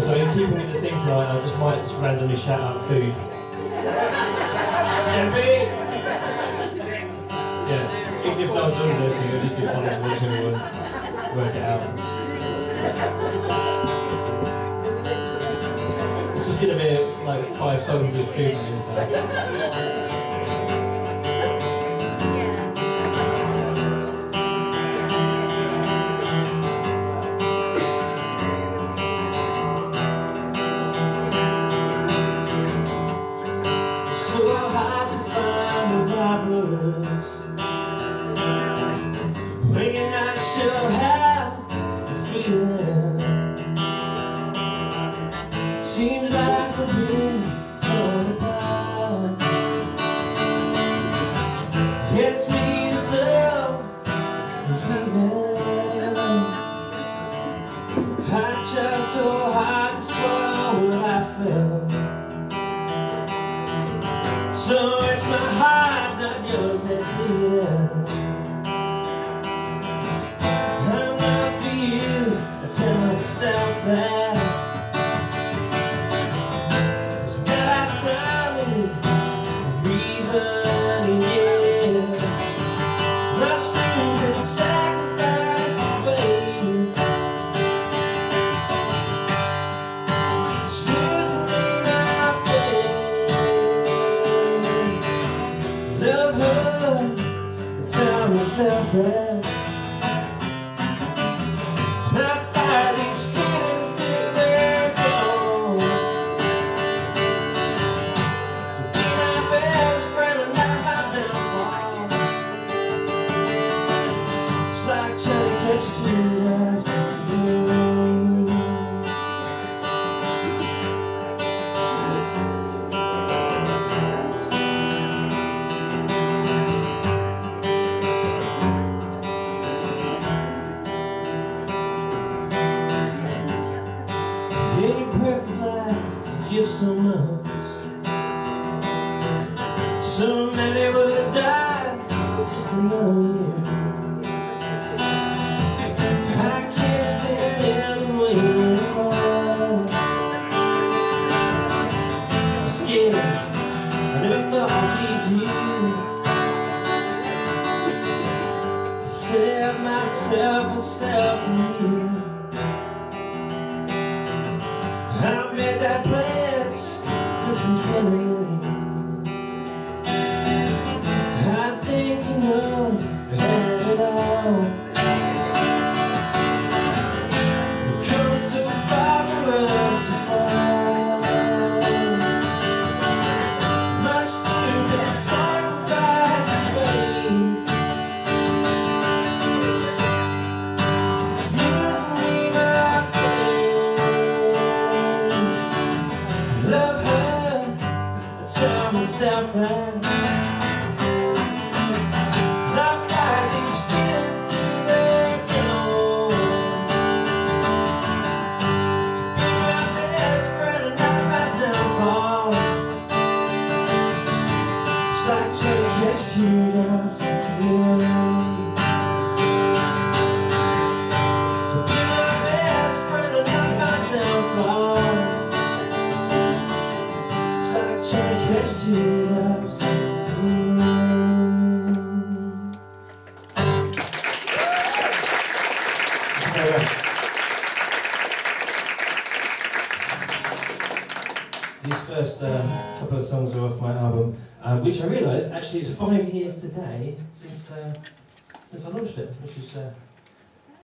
Also, in keeping with the thing tonight, I might just randomly shout out food. Stampy! Yeah, even if no one's on anything, it'll just be funny to watch everyone work it out. It's just gonna be like 5 songs of food. Seems like we're being torn apart. It's me itself leaving. I tried so hard to swallow what I felt. So it's my heart, not yours, that's bleeding. I'm not for you, I tell myself that. Sacrifice of faith, losing me my faith. Love her and tell myself that. And I fight these feelings till they're gone. To be my best friend and not my downfall. Like trying to catch 2 drops of rain. Any perfect life you give so much. So many would have died just to know you. I never thought I'd leave you to save myself and self from you. I made that pledge, cause we can't leave. I think you know we had it all. We've come so far for us to fall. Sacrifice of faith, it's losing me my faith. Love her, I tell myself that. And I fight these feelings till they're gone. To be my best friend and not my downfall. Like trying to catch 2 drops of rain. To be my best friend and not my downfall. It's like trying to catch 2 drops of rain. These first couple of songs are off my album, which I realised actually is 5 years today since I launched it, which is